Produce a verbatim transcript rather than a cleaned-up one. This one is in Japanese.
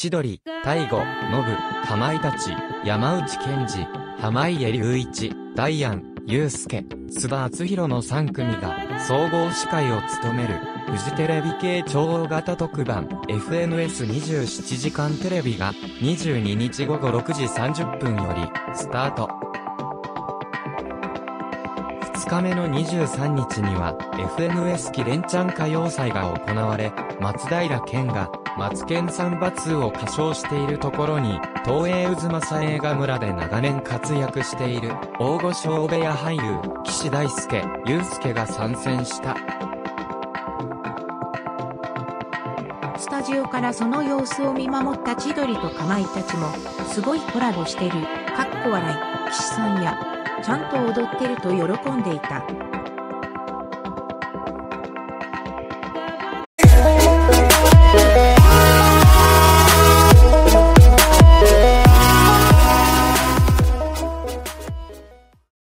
千鳥、大悟、ノブ、かまいたち、山内健二、濱家隆一、ダイアン、ユースケ、須田篤弘のさんくみが総合司会を務めるフジテレビ系超大型特番 エフエヌエスにじゅうななじかんテレビがにじゅうににちごごろくじさんじゅっぷんよりスタート。ふつかめのにじゅうさんにちには エフエヌエス 記念ちゃん歌謡祭が行われ、松平健がマツケンサンバツーを歌唱しているところに、東映渦政映画村で長年活躍している大御所部屋俳優、岸大介、祐介が参戦した。 スタジオからその様子を見守った千鳥とかまいたちも、すごいコラボしてる、かっこ笑い、岸さんや、ちゃんと踊ってると喜んでいた。